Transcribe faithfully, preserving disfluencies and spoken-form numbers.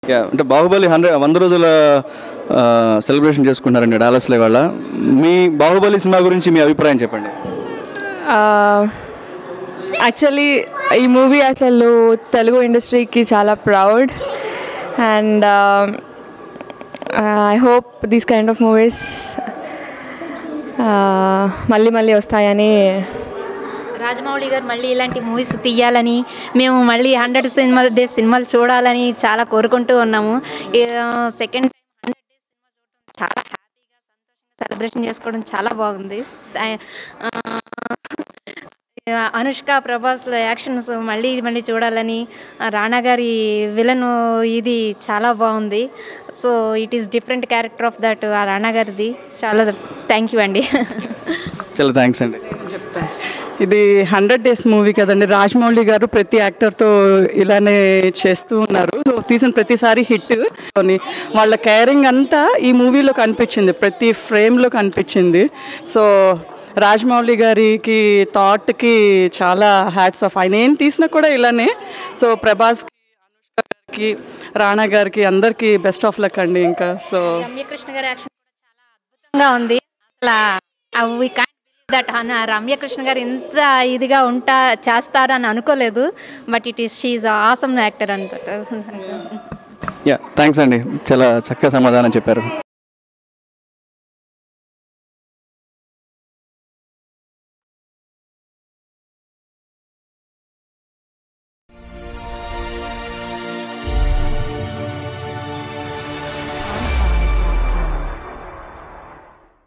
Yeah అంటే Baahubali hundred వంద రోజుల సెలబ్రేషన్ చేసుకుంటున్నారండి డాలస్లో ఇవాళ. మీ బాహుబలి సినిమా గురించి మీ అభిప్రాయం చెప్పండి. యాక్చువల్లీ ఈ మూవీ అసలు తెలుగు ఇండస్ట్రీకి చాలా proud and I hope these kind of movies మళ్ళీ మళ్ళీ వస్తాయని. రాజమౌళి గారు మళ్ళీ ఇలాంటి మూవీస్ తీయాలని, మేము మళ్ళీ హండ్రెడ్ సినిమా డేస్ సినిమాలు చూడాలని చాలా కోరుకుంటూ ఉన్నాము. సెకండ్ టైం హండ్రెడ్ డేస్ సినిమా చూడటం చాలా హ్యాపీగా సంతోషంగా సెలబ్రేషన్ చేసుకోవడం చాలా బాగుంది. అనుష్క ప్రభాస్లో యాక్షన్స్ మళ్ళీ మళ్ళీ చూడాలని, రాణా గారి విలన్ ఇది చాలా బాగుంది. So it is different character of that ఆ రాణా గారిది. చాలా థ్యాంక్ యూ అండి. చాలా థ్యాంక్స్ అండి. చెప్తాను, ఇది హండ్రెడ్ డేస్ మూవీ కదండి. రాజమౌళి గారు ప్రతి యాక్టర్తో ఇలానే చేస్తూ ఉన్నారు. సో తీసిన ప్రతిసారి హిట్. వాళ్ళ కేరింగ్ అంతా ఈ మూవీలో కనిపించింది, ప్రతి ఫ్రేమ్లో కనిపించింది. సో రాజమౌళి గారికి థాట్కి చాలా హ్యాట్స్ ఆఫ్. ఆయన ఏం తీసినా కూడా ఇలానే. సో ప్రభాస్కి, అనుష్క గారికి, రాణా గారికి అందరికీ బెస్ట్ ఆఫ్ లక్ అండి. ఇంకా సో రమ్యకృష్ణ గారి యాక్షన్ చాలా అద్భుతంగా ఉంది. అసలు we can't believe that Ramya Krishna గారు ఇంత ఇదిగా ఉంటా చేస్తారని అనుకోలేదు. But it is she awesome actor అనమాట. యా థ్యాంక్స్ అండి, చాలా చక్కగా సమాధానం చెప్పారు.